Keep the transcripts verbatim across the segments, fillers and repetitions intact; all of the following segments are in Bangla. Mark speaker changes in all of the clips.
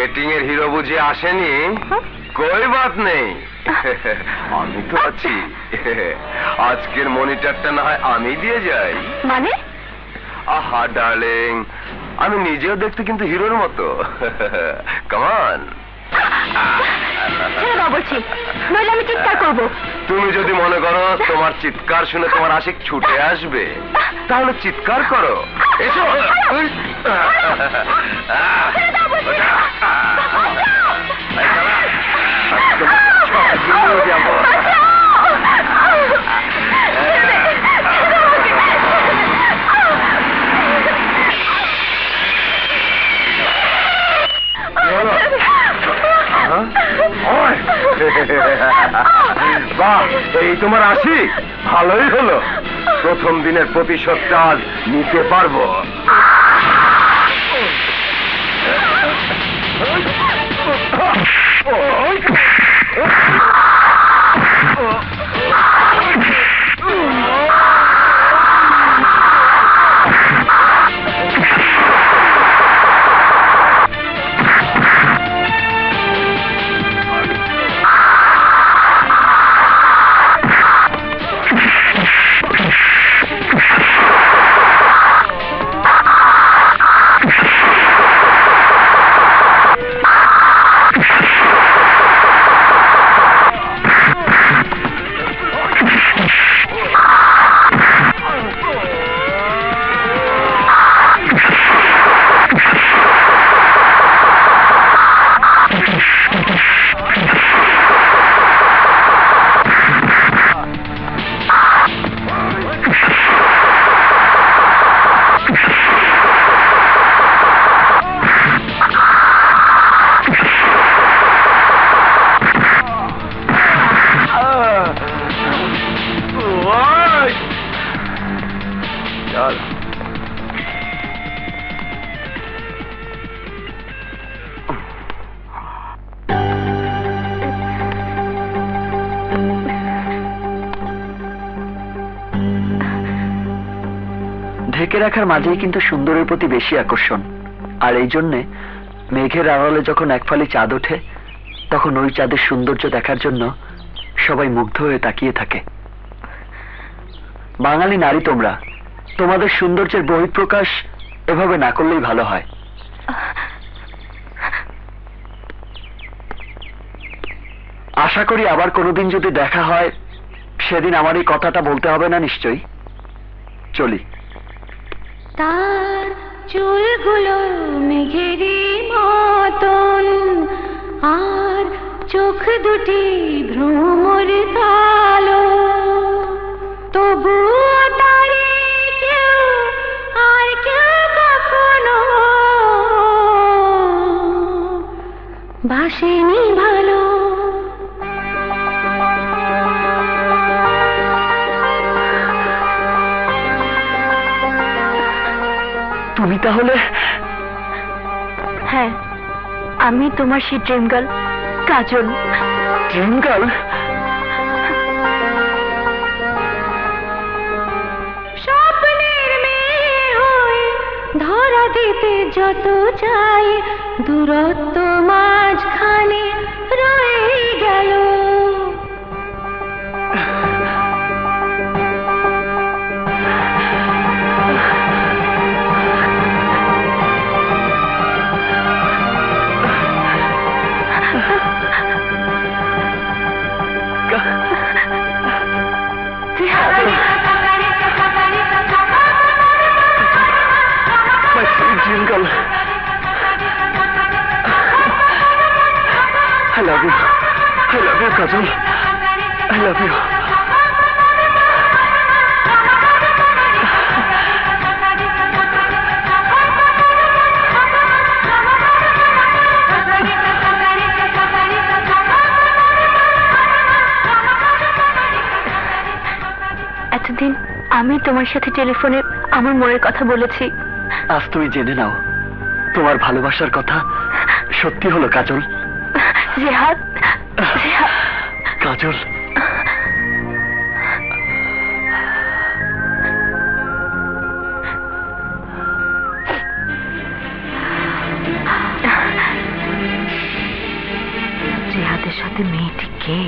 Speaker 1: বেটিং এর হিরো বুঝি আসেনি? কই বাত নেই, আমি তো আছি। আজকের মনিটরটা না হয় আমি দিয়ে যাই।
Speaker 2: মানে?
Speaker 1: আহা ডার্লিং, আমি নিজেও দেখতে কিন্তু হিরোর মতো। কামান,
Speaker 2: ছেড়ে দাও বলছি, নইলে আমি চিৎকার করবো।
Speaker 1: তুমি যদি মনে করো তোমার চিৎকার শুনে তোমার আশিক ছুটে আসবে, তাহলে চিৎকার করো। এসো। বাহ, এই তোমার আশিক, ভালোই হলো। প্রথম দিনের প্রতিশোধটা আজ নিতে পারবো।
Speaker 3: ঢেকে রাখার মাঝেই কিন্তু সুন্দরের প্রতি বেশি আকর্ষণ। আর এই জন্যে মেঘের আড়ালে যখন এক ফালি চাঁদ ওঠে, তখন ওই চাঁদের সৌন্দর্য দেখার জন্য সবাই মুগ্ধ হয়ে তাকিয়ে থাকে। বাঙালি নারী তোমরা, তোমাদের সৌন্দর্যের বহিঃপ্রকাশ এভাবে না করলেই ভালো হয়। আশা করি আবার কোনোদিন যদি দেখা হয়, সেদিন আমার এই কথাটা বলতে হবে না নিশ্চয়ই। চলি।
Speaker 2: তার চুলগুলো মেঘেরই মতন, আর চোখ দুটি ভ্রমর কালো, তবুও তারে কেউ আর কেউ কখনো বাসেনি ভালো।
Speaker 3: তুমি তাহলে?
Speaker 2: হ্যাঁ, আমি তোমার সেই dream girl Kajol.
Speaker 3: Dream girl?
Speaker 2: স্বপ্নের মেয়ে হয়ে ধরা দিতে যত চাই, দূরত্ব মাঝখানে রয়ে গেল।
Speaker 3: My sweet dream girl. I love you. I love you, Kajol. I love you.
Speaker 2: এতদিন আমি তোমার সাথে টেলিফোনে আমার মনের কথা বলেছি।
Speaker 3: আজ তুমি জেনে নাও, তোমার ভালোবাসার কথা সত্যি হলো কাজল।
Speaker 2: জিহাদ, জিহাদ।
Speaker 3: কাজল,
Speaker 2: সাথে সাথে মেয়েটি কে?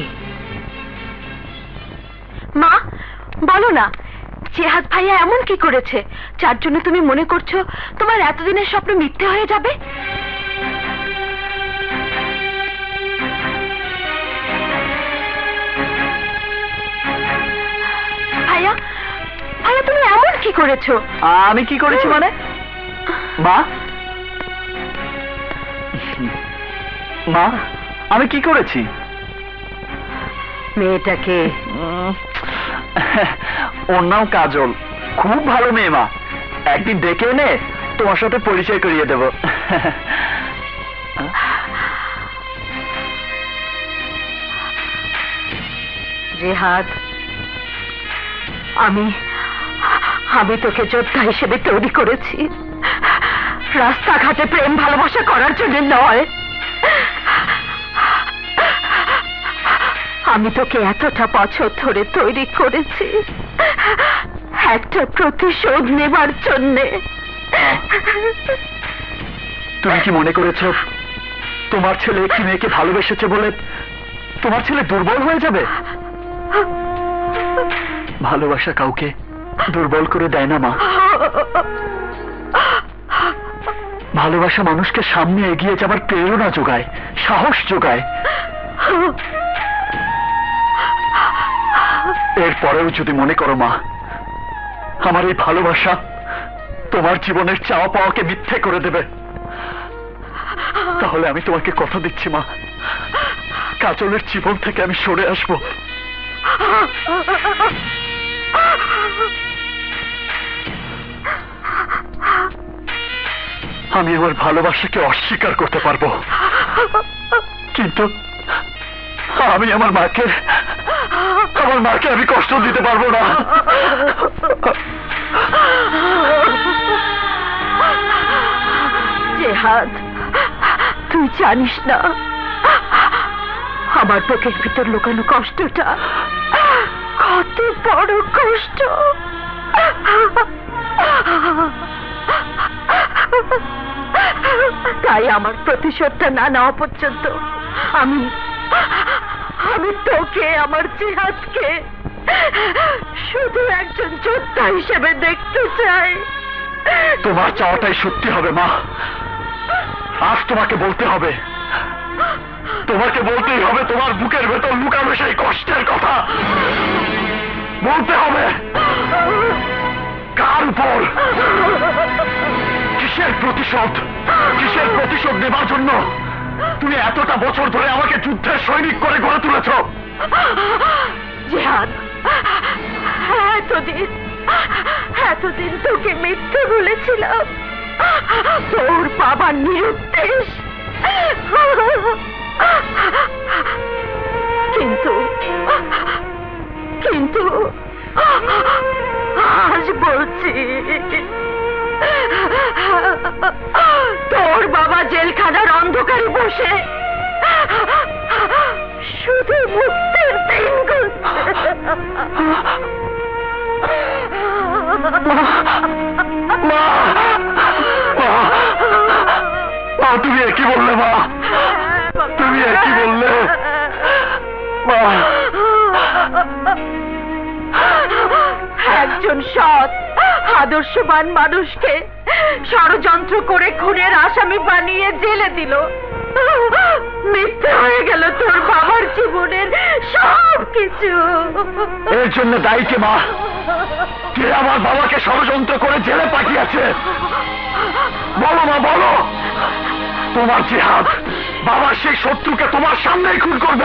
Speaker 2: মা বলো না, জেহাদ ভাইয়া এমন কি করেছে যার জন্য তুমি মনে করছো তোমার এতদিনের স্বপ্ন মিথ্যে হয়ে যাবে? ভাইয়া ভাইয়া তুমি এমন কি করেছো?
Speaker 3: আমি কি করেছি মানে? মা মা আমি কি করেছি?
Speaker 2: মেয়েটাকে
Speaker 3: ওর নাম কাজল, খুব ভালো মেয়ে মা। একদিন ডেকে এনে তোমার সাথে পরিচয় করিয়ে দেব।
Speaker 2: জেহাদ, আমি আমি তোকে যোদ্ধা হিসেবে তৈরি করেছি, রাস্তাঘাটে প্রেম ভালোবাসা করার জন্য নয়। আমি তোকে এতটা বছর ধরে তৈরি করেছি একটা প্রতিশোধ নেবার জন্যে।
Speaker 3: তুমি কি মনে করেছো তোমার ছেলে একটি মেয়েকে ভালোবেসেছে বলে তোমার ছেলে দুর্বল হয়ে যাবে? ভালোবাসা কাউকে দুর্বল করে দেয় না মা। ভালোবাসা মানুষকে সামনে এগিয়ে যাবার প্রেরণা যোগায়, সাহস যোগায়। এরপরেও যদি মনে করো মা আমার এই ভালোবাসা তোমার জীবনের চাওয়া পাওয়াকে মিথ্যে করে দেবে, তাহলে আমি তোমাকে কথা দিচ্ছি মা, কাজলের জীবন থেকে আমি সরে আসবো। আমি আমার ভালোবাসাকে অস্বীকার করতে পারবো, কিন্তু আমি আমার মাকে আমার মাকে আমি কষ্ট দিতে পারবো না।
Speaker 2: জেহাদ, তুই জানিস না আমার বুকের ভিতর লুকানো কষ্টটা কত বড় কষ্ট। তাই আমার প্রতিশোধটা না নেওয়া পর্যন্ত আমি আমি তোকে, আমার জিহাদকে শুধু একজন যোদ্ধা হিসেবে দেখতে চাই।
Speaker 3: তোমার চাওয়াটাই সত্যি হবে মা। আজ তোমাকে বলতে হবে, তোমাকে বলতেই হবে তোমার বুকের ভেতর লুকানো সেই কষ্টের কথা। বলতে হবে কার উপর, কিসের প্রতিশোধ, কিসের প্রতিশোধ নেবার জন্য তুমি এতটা বছর ধরে আমাকে যুদ্ধের সৈনিক করে গড়ে তুলেছ।
Speaker 2: জিহাদ, এতদিন এতদিন তোকে মিথ্যে বলেছিলাম, তোর বাবার নিরুদ্দেশ, কিন্তু কিন্তু আজ বলছি তোর বাবা জেলখানার অন্ধকারে বসে শুধু মুক্তির দিন গুনছে।
Speaker 3: তুমি একই বললে মা, তুমি একই বললে মা।
Speaker 2: একজন সৎ আদর্শবান মানুষকে ষড়যন্ত্র করে খুনের আসামি বানিয়ে জেলে দিল। মিথ্যে হয়ে গেল তোর বাবার জীবনের সব কিছু।
Speaker 3: এর জন্য দায়ী কে মা? কে আমার বাবাকে ষড়যন্ত্র করে জেলে পাঠিয়েছে? বলো মা, বলো। তোমার জিহাদ বাবার সেই শত্রুকে তোমার সামনেই খুন করবে।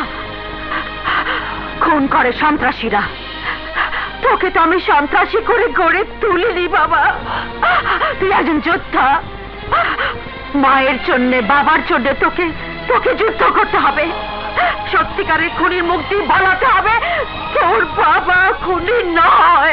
Speaker 2: খুন করে সন্ত্রাসীরা, তোকে তো আমি সন্ত্রাসী করে গড়ে তুলিনি বাবা। তুই একজন যোদ্ধা, মায়ের জন্য বাবার জন্য তোকে তোকে যুদ্ধ করতে হবে। সত্যিকারের খুনির মুক্তি বলাতে হবে তোর বাবা খুনি নয়।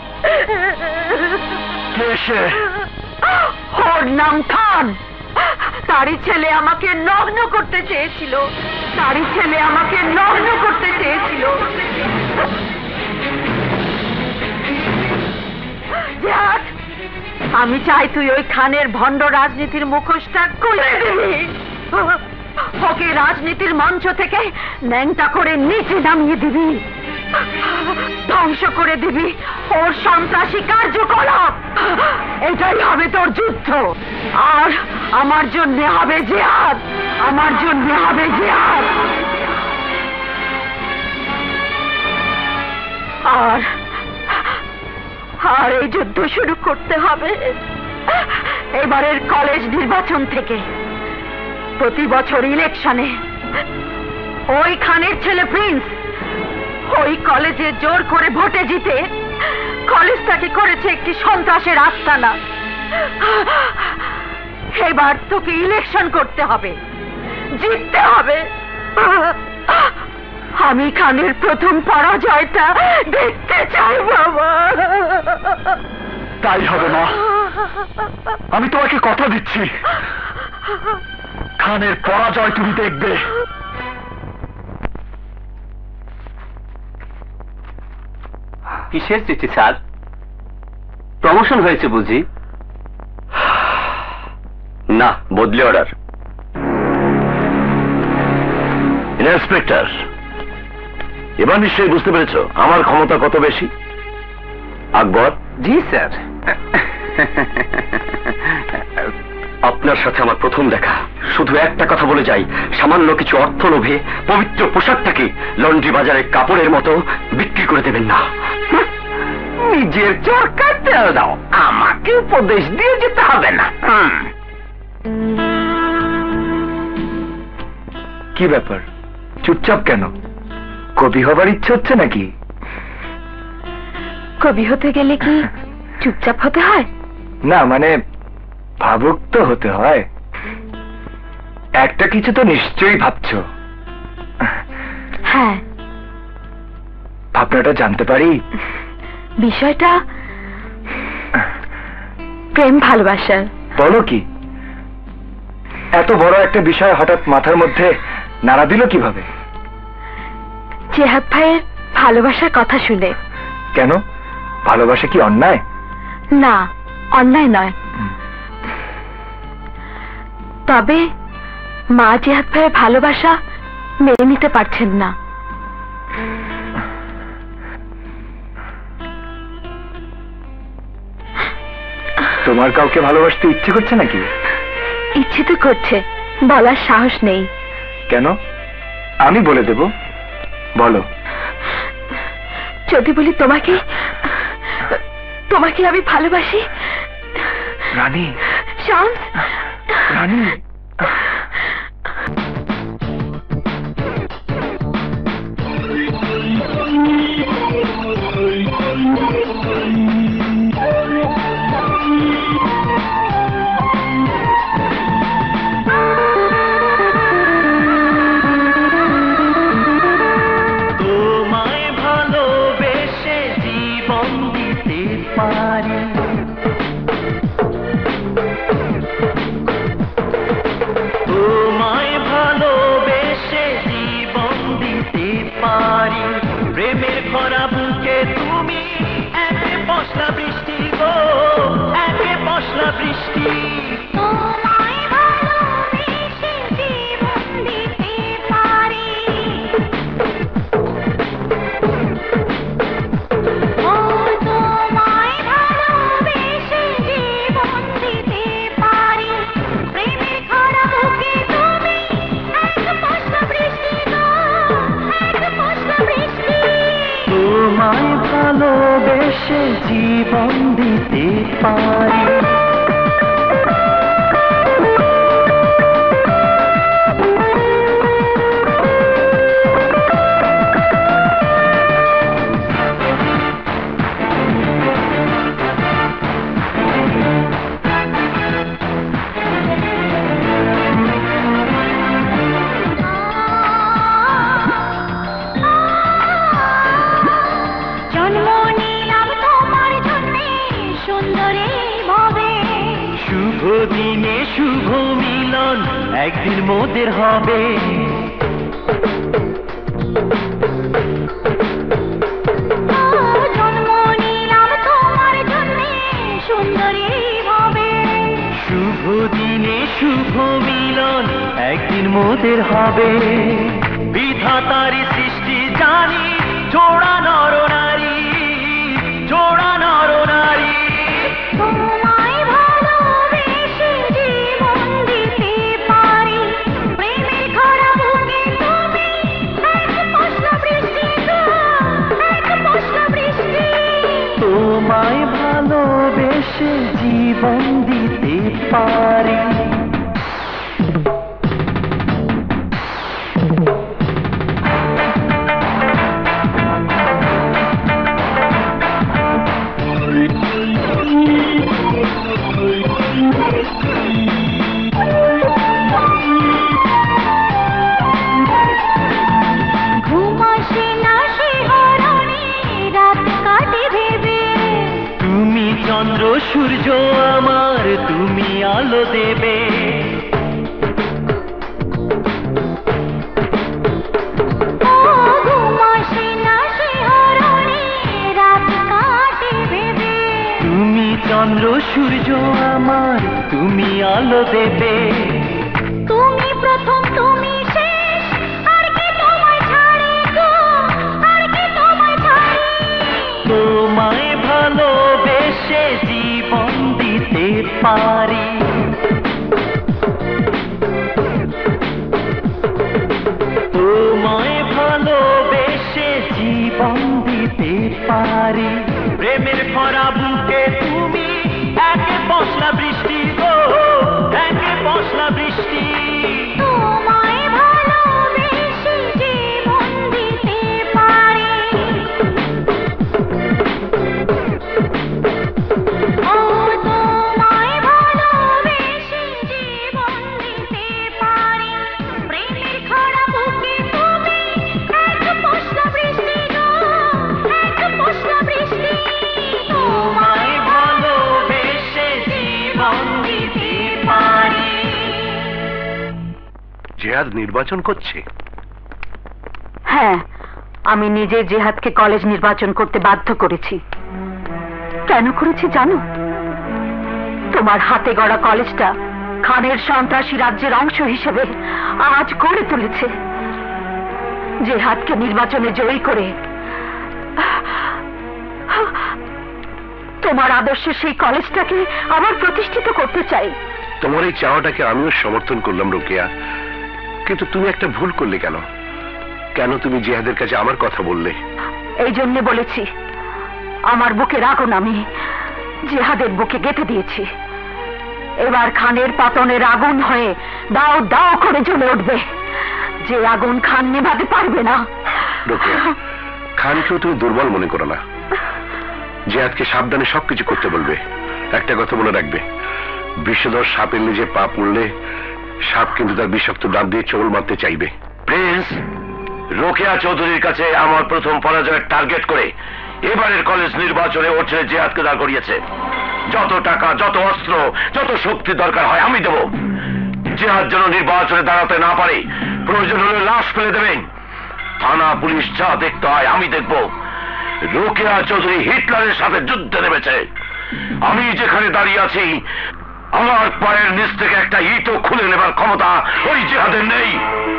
Speaker 3: কে সে?
Speaker 2: ওর নাম খান। তারই ছেলে আমাকে নগ্ন করতে চেয়েছিল, তারই ছেলে আমাকে নগ্ন করতে চেয়েছিল। জিহাদ, আমি চাই তুই ওই খানের ভণ্ড রাজনীতির মুখোশটা খুলে দিবি, ওকে রাজনীতির মঞ্চ থেকে ন্যাংটা করে নিচে নামিয়ে দিবি, ধ্বংস করে দিবি ওর সন্ত্রাসী কার্যকলাপ। এটাই হবে তোর যুদ্ধ, আর আমার জন্য হবে জিহাদ, আমার জন্য হবে জিহাদ। আর আর এই যুদ্ধ শুরু করতে হবে এবারের কলেজ নির্বাচন থেকে। প্রতি বছর ইলেকশনে ওই খানের ছেলে প্রিন্স ওই কলেজে জোর করে ভোটে জিতে কলেজটাকে করেছে একটি সন্ত্রাসের আস্তানা। এবার তোকে ইলেকশন করতে হবে, জিততে হবে। আমি খানের প্রথম পরাজয়টা দেখতে চাই বাবা।
Speaker 3: তাই হবে মা, আমি তোমাকে কথা দিচ্ছি, খানের পরাজয় তুমি দেখবে।
Speaker 4: কিসের চিঠি স্যার? প্রমোশন হয়েছে বুঝি?
Speaker 1: না, বদলি অর্ডার। ইন্সপেক্টর, এবার নিশ্চয়ই বুঝতে পেরেছ আমার ক্ষমতা কত বেশি। আকবর।
Speaker 4: জি স্যার।
Speaker 1: আপনার সাথে আমার প্রথম দেখা, শুধু একটা কথা বলে যাই, সামান্য কিছু অর্থ লোভে পবিত্র পোশাকটাকে লন্ড্রি বাজারে কাপড়ের মতো বিক্রি করে দেবেন না।
Speaker 4: নিজের চরকায় তেল দাও, আমাকে উপদেশ দিয়ে যেতে হবে না।
Speaker 3: কি ব্যাপার, চুপচাপ কেন? কবি হবার ইচ্ছে হচ্ছে নাকি?
Speaker 2: কবি হতে গেলে কি চুপচাপ হতে হয়?
Speaker 3: না, মানে ভাবুক তো হতে হয়। একটা কিছু তো নিশ্চয়ই ভাবছো।
Speaker 2: হ্যাঁ।
Speaker 3: ভাবনাটা জানতে পারি?
Speaker 2: বিষয়টা প্রেম ভালোবাসার।
Speaker 3: বলো কি? এত বড় একটা বিষয় হঠাৎ মাথার মধ্যে নাড়া দিল কিভাবে?
Speaker 2: চেহাত ভাইয়ের ভালোবাসার কথা শুনে।
Speaker 3: কেন, ভালোবাসা কি অন্যায়?
Speaker 2: না, অন্যায় নয়। তবে মা চেহাত ভাইয়ের ভালোবাসা মেনে নিতে পারছেন না।
Speaker 3: তোমার কাউকে ভালোবাসতে ইচ্ছে করছে নাকি?
Speaker 2: ইচ্ছে তো করছে, বলার সাহস নেই।
Speaker 3: কেন? আমি বলে দেব, বলো।
Speaker 2: যদি বলি তোমাকে, তোমাকে আমি ভালোবাসি।
Speaker 3: রানী,
Speaker 2: শামস,
Speaker 3: রানী।
Speaker 5: ভালোবেসে জীবন দিতে পারি। দিনে শুভ মিলন একদিন মোদের হবে। জন্ম নিলাম তোমার জন্যে সুন্দরী ভাবে। শুভ দিনে শুভ মিলন একদিন মোদের হবে। বিধাতারি সৃষ্টি জানি, জোড়া নর নারী, জোড়া নর নারী।
Speaker 2: তোমায় ভালোবেসে জীবন দিতে পারি, প্রেমের খরা বুকে তুমি এক পশলা বৃষ্টি গো, এক পশলা বৃষ্টি।
Speaker 5: তোমায় ভালোবেসে জীবন দিতে পারি।
Speaker 2: ঘুম আসে না শিহরণে, রাত কাটে ভেবে।
Speaker 5: তুমি চন্দ্র সূর্য আমার, তুমি আলো দেবে।
Speaker 2: ও ঘুম আসে না শিহরণে, রাত কাটে ভেবে।
Speaker 5: তুমি চন্দ্র সূর্য আমার, তুমি আলো দেবে।
Speaker 2: তুমি প্রথম তুমি শেষ, আর কি তোমায় ছাড়ে গো, আর কি তোমায় ছাড়ে।
Speaker 5: তোমায় ভালোবেসে জীবন দিতে পারি। তোমায় ভালোবেসে জীবন দিতে পারি। প্রেমের ভরা বুকে তুমি এক পশলা বৃষ্টি গো, এক পশলা বৃষ্টি।
Speaker 2: তোমায় ভালোবেসে জীবন দিতে পারি। ও তোমায় ভালোবেসে জীবন দিতে পারি, প্রেমের খরা বুকে তুমি এক পশলা বৃষ্টি গো, এক পশলা বৃষ্টি।
Speaker 5: তোমায় ভালোবেসে জীবন দিতে পারি।
Speaker 4: জিহাদ নির্বাচন করছে।
Speaker 2: হ্যাঁ, আমি নিজে জিহাদকে কলেজ নির্বাচন করতে বাধ্য করেছি। কেন করেছি জানো? তোমার হাতে গড়া কলেজটা খানের সন্ত্রাসী রাজ্যের অংশ হিসেবে আজ গড়ে তুলেছে। জিহাদকে নির্বাচনে জয়ী করে তোমার আদর্শে সেই কলেজটাকে আবার প্রতিষ্ঠিত করতে চাই।
Speaker 4: তোমার এই চাওয়াটাকে আমিও সমর্থন করলাম রোকেয়া, কিন্তু তুমি একটা ভুল করলে কেন? কেন তুমি জিহাদের কাছে আমার কথা বললে?
Speaker 2: এই জন্য বলেছি, আমার বুকের আগুন আমি জিহাদের বুকে গেঁথে দিয়েছি। এবার খানের পতনের আগুন হয়ে দাও দাও করে জ্বলে উঠবে, যে আগুন খান নেভাতে পারবে না।
Speaker 4: রোকেয়া, খানকেও তুমি দুর্বল মনে করো না। জিহাদকে সাবধানে সবকিছু করতে বলবে। একটা কথা মনে রাখবে, বিষধর সাপের নিজে পা পড়লে সাপ কিন্তু তার বিষাক্ত দাঁত দিয়ে চোল মারতে চাইবে।
Speaker 1: প্রিন্স, রোকেয়া চৌধুরীর কাছে আমার প্রথম পরাজয়ের টার্গেট করে এবারের কলেজ নির্বাচনে ওর ছেলে জিহাদকে দাঁড় করিয়েছে। যত টাকা, যত অস্ত্র, যত শক্তি দরকার হয় আমি দেব। জিহাদ যেন নির্বাচনে দাঁড়াতে না পারে, প্রয়োজন হলে লাশ ফেলে দেবেন। থানা পুলিশ যা দেখতে হয় আমি দেখব। রোকেয়া চৌধুরী হিটলারের সাথে যুদ্ধে নেমেছে। আমি যেখানে দাঁড়িয়ে আছি, আমার পায়ের নিচ থেকে একটা ইটও খুলে নেবার ক্ষমতা ওই জিহাদের নেই।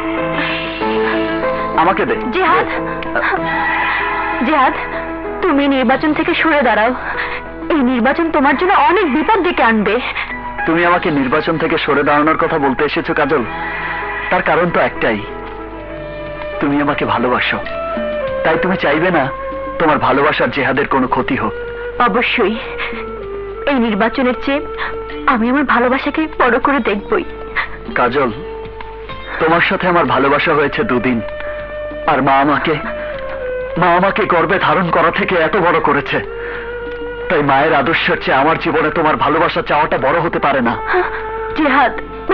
Speaker 3: আমাকে দে।
Speaker 2: জিহাদ, জিহাদ, তুমি নির্বাচন থেকে সরে দাঁড়াও। এই নির্বাচন তোমার জন্য অনেক বিপদ ডেকে আনবে।
Speaker 3: তুমি আমাকে নির্বাচন থেকে সরে দাঁড়ানোর কথা বলতে এসেছো কাজল? তার কারণ তো একটাই, তুমি আমাকে ভালোবাসো। তাই তুমি চাইবে না তোমার ভালোবাসার জিহাদের কোনো ক্ষতি হোক।
Speaker 2: অবশ্যই, এই নির্বাচনের চেয়ে আমি আমার ভালোবাসাকে বড় করে দেখবই।
Speaker 3: কাজল, তোমার সাথে আমার ভালোবাসা হয়েছে দুদিন, আর মা আমাকে মা আমাকে গর্বে ধারণ করা থেকে এত বড় করেছে। তাই মায়ের আদর্শের চেয়ে আমার জীবনে তোমার ভালোবাসা চাওয়াটা বড় হতে পারে না।
Speaker 2: জিহাদ,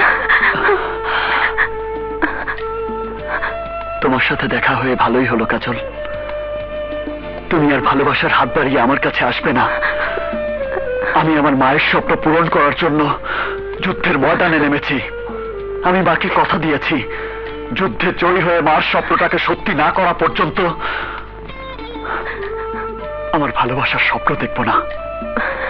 Speaker 3: তোমার সাথে দেখা হয়ে ভালোই হলো কাজল। তুমি আর ভালোবাসার হাত বাড়িয়ে আমার কাছে আসবে না। আমি আমার মায়ের স্বপ্ন পূরণ করার জন্য যুদ্ধের ময়দানে নেমেছি। আমি মাকে কথা দিয়েছি, যুদ্ধে জয়ী হয়ে মার স্বপ্নটাকে সত্যি না করা পর্যন্ত আমার ভালোবাসার স্বপ্ন দেখব না।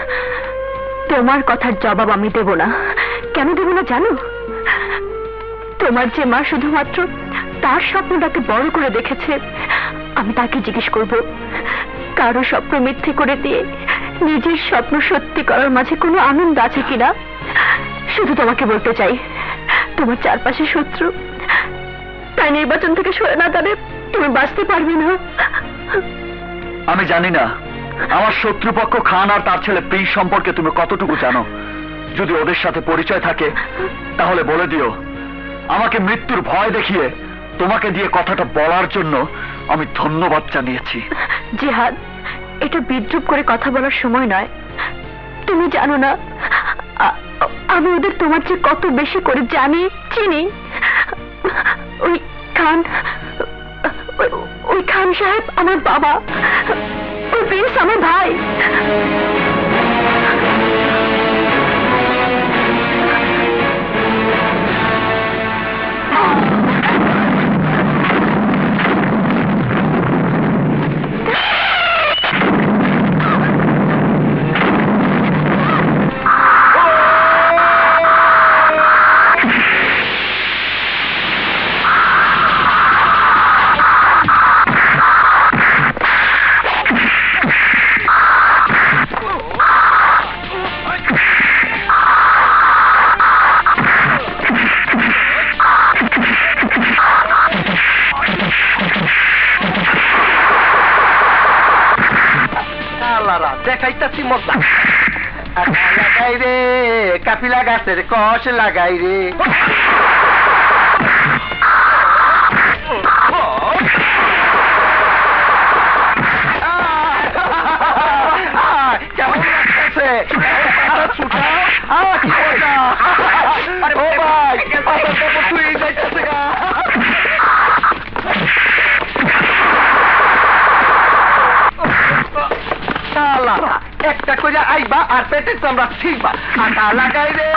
Speaker 2: তোমার কথার জবাব আমি দেব না। কেন দেব না জানো? তোমার যে মা শুধুমাত্র তার স্বপ্নটাকে বড় করে দেখেছে, আমি তাকে জিজ্ঞেস করব কারো স্বপ্ন মিথ্যে করে দিয়ে নিজের স্বপ্ন সত্যি করার মাঝে কোনো আনন্দ আছে কিনা। শুধু তোমাকে বলতে চাই, তোমার চারপাশে শত্রু, তাই নির্বাচন থেকে সরে না গেলে তুমি বাঁচতে পারবে না।
Speaker 3: আমি জানি না আমার শত্রুপক্ষ খান আর তার ছেলে প্রিন্স সম্পর্কে তুমি কতটুকু জানো। যদি ওদের সাথে পরিচয় থাকে তাহলে বলে দিও, আমাকে মৃত্যুর ভয় দেখিয়ে তোমাকে দিয়ে কথাটা বলার জন্য আমি ধন্যবাদ জানিয়েছি।
Speaker 2: জিহাদ, এটা বিদ্রুপ করে কথা বলার সময় নয়। তুমি জানো না আ- আমি ওদের তোমার চেয়ে কত বেশি করে জানি, চিনি। ওই খান, ওই- ওই খান সাহেব আমার বাবা, ওই প্রিন্স আমার ভাই।
Speaker 5: দেখাইতাছি মজা। লাগাই রে কাপিলা গাছের কষ লাগাই রে। কেমন লাগতেছে? একটা করে আইবা আর পেটে চামড়া ছিঁড়বা। আটা লাগাই রে।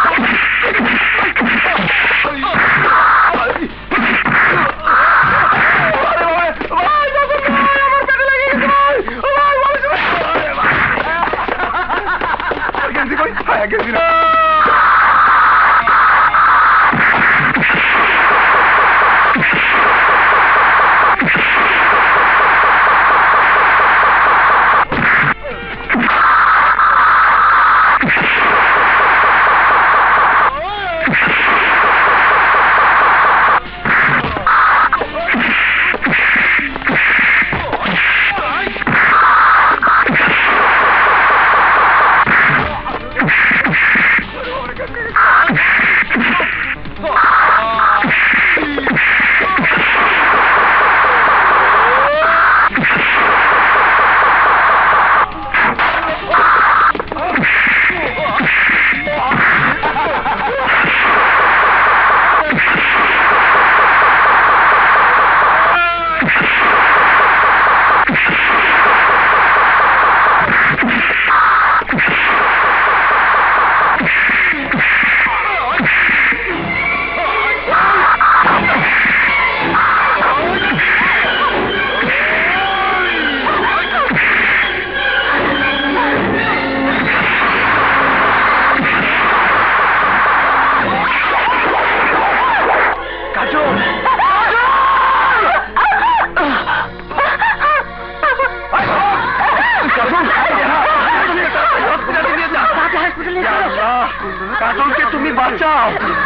Speaker 5: কাজলকে তুমি বাঁচাও।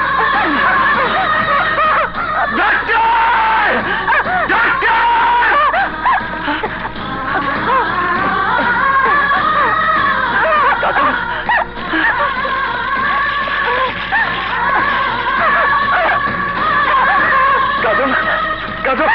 Speaker 5: ডাক্তার! ডাক্তার! কাজল! কাজল! কাজল!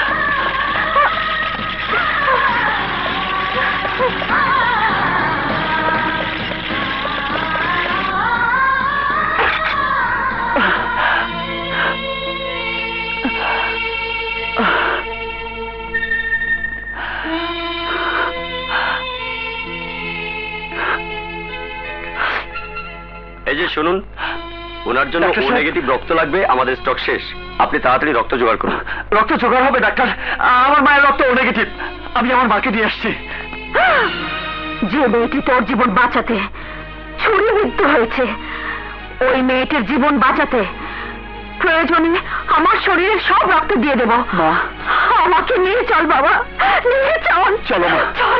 Speaker 6: এই যে শুনুন, ওনার জন্য ও নেগেটিভ রক্ত লাগবে, আমাদের স্টক শেষ। আপনি তাড়াতাড়ি রক্ত জোগাড় করুন।
Speaker 3: রক্ত জোগাড় হবে ডাক্তার? আমার মায়ের রক্ত ও নেগেটিভ, আমি আমার মাকে দিয়ে আসছি।
Speaker 2: যে মেয়েটি তোর জীবন বাঁচাতে ছুরি বিদ্ধ হয়েছে, ওই মেয়েটির জীবন বাঁচাতে প্রয়োজনে আমার শরীরের সব রক্ত দিয়ে দেব।
Speaker 3: মা,
Speaker 2: আমাকে নিয়ে চল বাবা, নিয়ে চল।
Speaker 3: চলো মা।
Speaker 2: চল।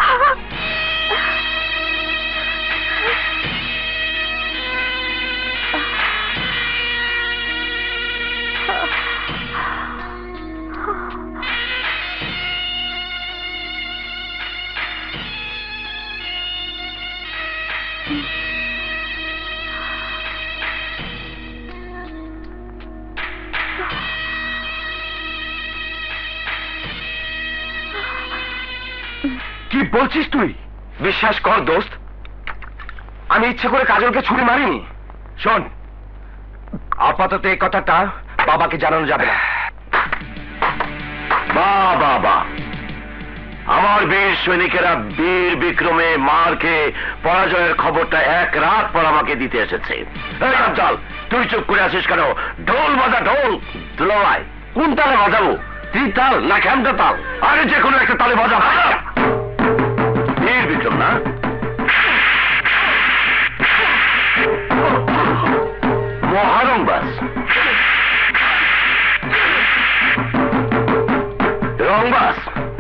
Speaker 1: কি বলছিস তুই? বিশ্বাস কর দোস্ত, আমি ইচ্ছে করে কাজলকে ছুরি মারিনি। শোন, আপাতত এই কথাটা বাবাকে জানানো যাবে না। বাহ বাহ বাহ, আমার বীর সৈনিকেরা বীর বিক্রমে মার খেয়ে পরাজয়ের খবরটা এক রাত পর আমাকে দিতে এসেছে। এই আফজাল, তুই চুপ করে আছিস কেন? ঢোল বাজা, ঢোল। দুলাভাই, কোন তালে বাজাবো? ত্রিতাল না খ্যামটা তাল? আরে যে কোনো একটা তালে বাজা। বীর বিক্রম না? মহারংবাস, রংবাস,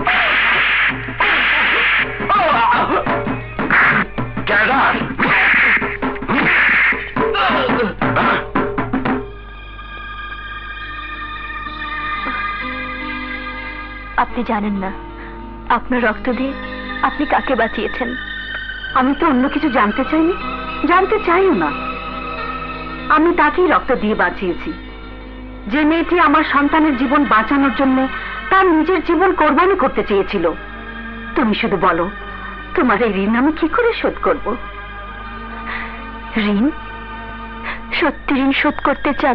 Speaker 1: ক্যাডার।
Speaker 2: আপনি জানেন না আপনার রক্ত দিয়ে আপনি কাকে বাঁচিয়েছেন। আমি তো অন্য কিছু জানতে চাইনি, জানতে চাইও না। আমি তাকেই রক্ত দিয়ে বাঁচিয়েছি, যে মেয়েটি আমার সন্তানের জীবন বাঁচানোর জন্য তার নিজের জীবন কোরবানি করতে চেয়েছিল। তুমি শুধু বলো, তোমার এই ঋণ আমি কি করে শোধ করব? ঋণ? সত্যি ঋণ শোধ করতে চান?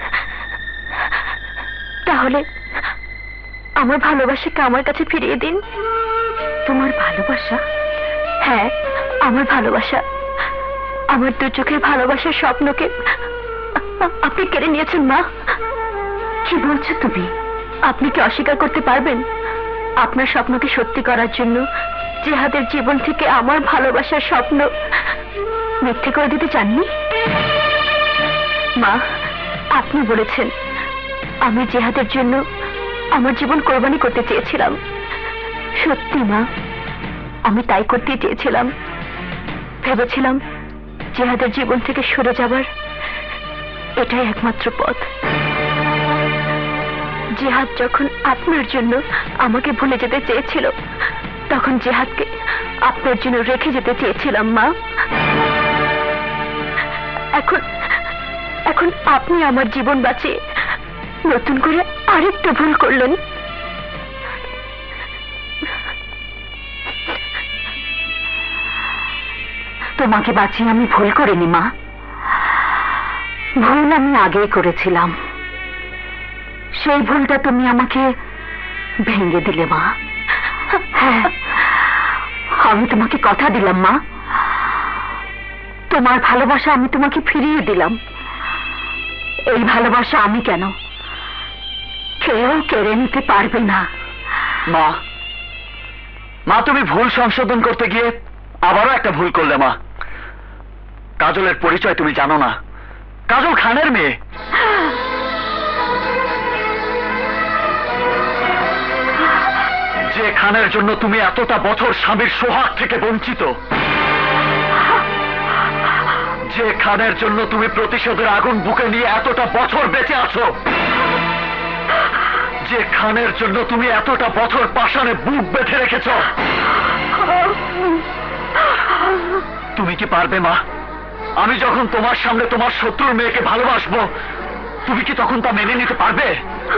Speaker 2: তাহলে আমার ভালোবাসাকে আমার কাছে ফিরিয়ে দিন। তোমার ভালোবাসা? হ্যাঁ, আমার ভালোবাসা। আমার দু চোখের ভালোবাসার স্বপ্নকে আপনি কেড়ে নিয়েছেন মা। কি বলছো তুমি? আপনি কি অস্বীকার করতে পারবেন আপনার স্বপ্নকে সত্যি করার জন্য জিহাদের জীবন থেকে আমার ভালোবাসার স্বপ্ন মিথ্যে করে দিতে চাননি? মা, আপনি বলেছেন আমি জিহাদের জন্য আমার জীবন কোরবানি করতে চেয়েছিলাম। সত্যি মা, আমি তাই করতে চেয়েছিলাম। ভেবেছিলাম জিহাদের জীবন থেকে সরে যাবার এটাই একমাত্র পথ। জিহাদ যখন আপনার জন্য আমাকে ভুলে যেতে চেয়েছিল, তখন জিহাদকে আপনার জন্য রেখে যেতে চেয়েছিলাম মা। এখন এখন আপনি আমার জীবন বাঁচিয়ে নতুন করে আরেকটা ভুল করলেন। তোমাকে বাঁচিয়ে আমি ভুল করিনি মা, ভুল আমি আগেই করেছিলাম। সেই ভুলটা তুমি আমাকে ভেঙে দিলে মা। হ্যাঁ, আমি তোমাকে কথা দিলাম মা, তোমার ভালোবাসা আমি তোমাকে ফিরিয়ে দিলাম। এই ভালোবাসা আমি কেন, কেউ কেড়ে নিতে পারবে না।
Speaker 3: মা, মা তুমি ভুল সংশোধন করতে গিয়ে আবারও একটা ভুল করলে মা। কাজলের পরিচয় তুমি জানো না। কাজল খানের মেয়ে। যে খানের জন্য তুমি এতটা বছর স্বামীর সোহাগ থেকে বঞ্চিত, যে খানের জন্য তুমি প্রতিশোধের আগুন বুকে নিয়ে এতটা বছর বেঁচে আছো, যে খানের জন্য তুমি এতটা বছর পাষাণে বুক বেঁধে রেখেছ, তুমি কি পারবে মা, আমি যখন তোমার সামনে তোমার শত্রুর মেয়েকে ভালোবাসবো, তুমি কি তখন তা মেনে নিতে পারবে?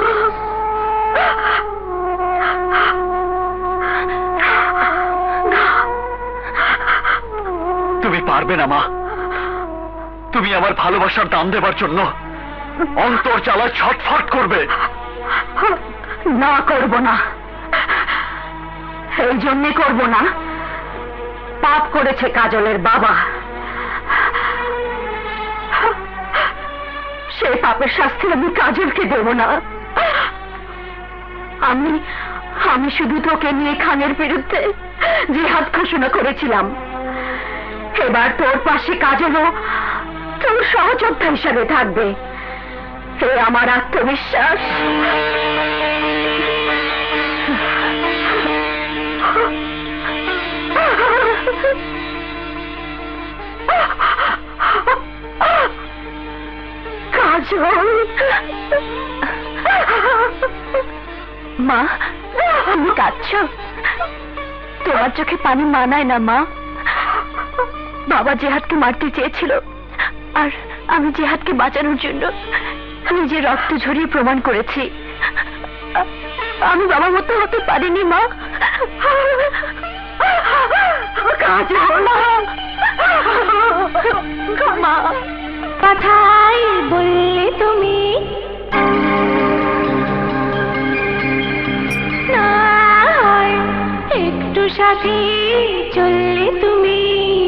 Speaker 3: তুমি পারবে না মা। তুমি আমার ভালোবাসার দাম দেবার জন্য অন্তর জ্বালায় ছটফট করবে।
Speaker 2: না, করব না। এই জন্যে করব না, পাপ করেছে কাজলের বাবা। সেই পাপের শাস্তি আমি কাজলকে দেব না। আমি আমি শুধু তোকে নিয়ে খানের বিরুদ্ধে জিহাদ ঘোষণা করেছিলাম। এবার তোর পাশে কাজলও তোর সহযোদ্ধা হিসাবে থাকবে। হে আমার আত্মবিশ্বাস, কাজল। মা, তুমি কাঁদছ? তোমার চোখে পানি মানায় না মা। বাবা জেহাদকে মারতে চেয়েছিল, আর আমি জেহাদকে বাঁচানোর জন্য নিজের রক্ত ঝরিয়ে প্রমাণ করেছি আমি বাবার মতো হতে পারিনি মা। মা, কথাই বললে তুমি না, একটু সাথে চললে তুমি।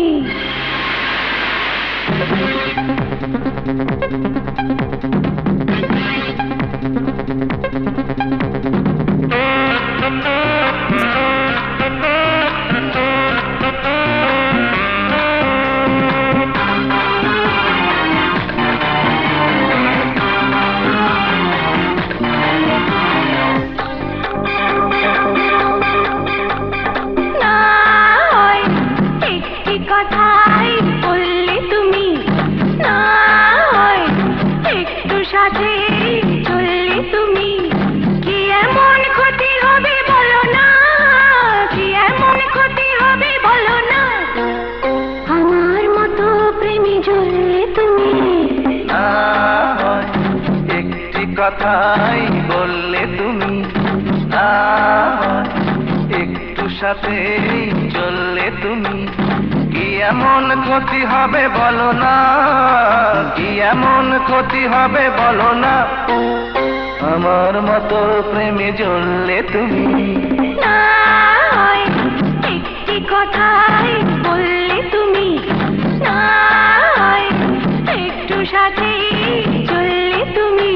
Speaker 5: কথাই বললে তুমি না, একটু সাথে চললে তুমি, কি এমন ক্ষতি হবে বলো না, কি এমন ক্ষতি হবে বলো না, আমার মতো প্রেমে জ্বললে তুমি
Speaker 2: না, একটি কথাই বললে তুমি না, একটু সাথে চললে তুমি।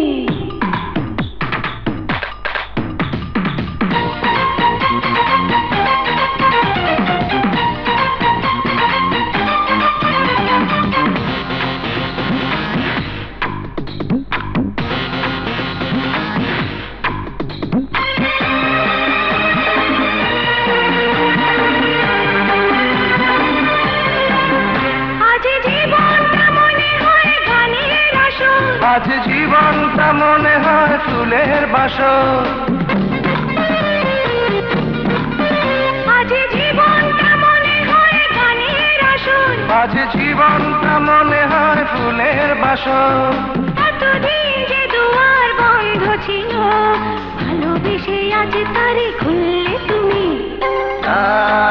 Speaker 5: আজ জীবনটা মনে হয় ফুলের বাসর,
Speaker 2: আজ জীবনটা মনে হয় গানের আসর,
Speaker 5: আজ জীবনটা মনে হয় ফুলের বাসর।
Speaker 2: এতদিন যে দুয়ার বন্ধ ছিল, ভালোবেসে আজ তারে খুললে তুমি
Speaker 5: না,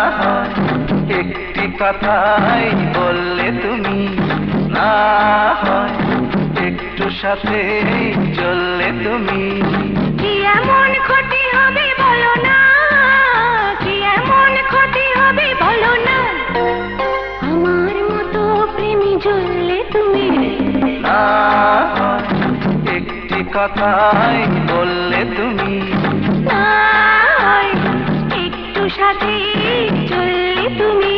Speaker 5: একটি কথাই বললে তুমি না, একটু সাথে চললে তুমি,
Speaker 2: কি এমন ক্ষতি হবে বলো না, কি এমন ক্ষতি হবে বলো না, আমার মতো প্রেমী জ্বললে তুমি
Speaker 5: না, একটি কথাই বললে তুমি
Speaker 2: না, একটু সাথে চললে তুমি।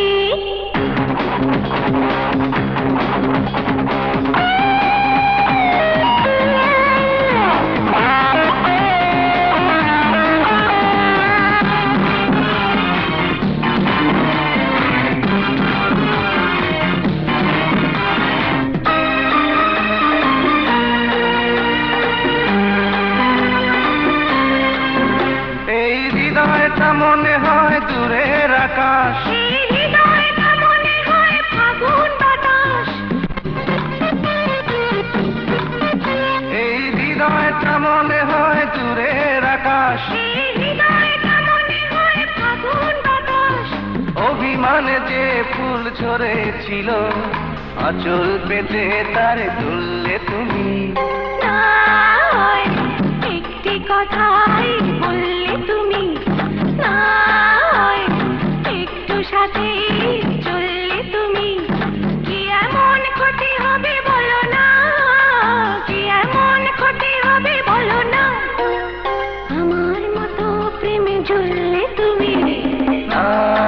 Speaker 5: মনে হয় দূরের আকাশ,
Speaker 2: এই হৃদয়টা মনে হয় ফাগুন বাতাস,
Speaker 5: এই হৃদয়টা মনে হয় দূরের আকাশ,
Speaker 2: এই হৃদয়টা মনে হয় ফাগুন বাতাস,
Speaker 5: অভিমানে যে ফুল ঝরেছিল আঁচল পেতে তারে তুললে তুমি
Speaker 2: না, একটি কথাই বললে তুমি না, একটু সাথে চললে তুমি, কি এমন ক্ষতি হবে বলো না, কি এমন ক্ষতি হবে বলো না, আমার মতো প্রেমে জ্বললে তুমি
Speaker 5: না,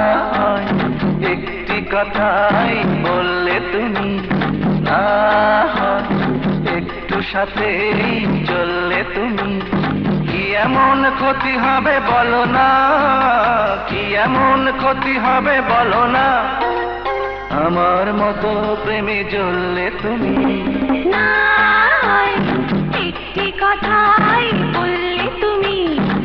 Speaker 5: একটি কথাই বললে তুমি না, একটু সাথে চললে তুমি কি এমন ক্ষতি হবে বলো না, কি এমন ক্ষতি হবে বলো না, আমার মতো প্রেমে জ্বললে তুমি।
Speaker 2: একটি কথাই বললে তুমি,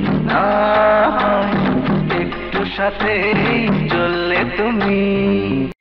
Speaker 5: একটু সাথে চললে তুমি।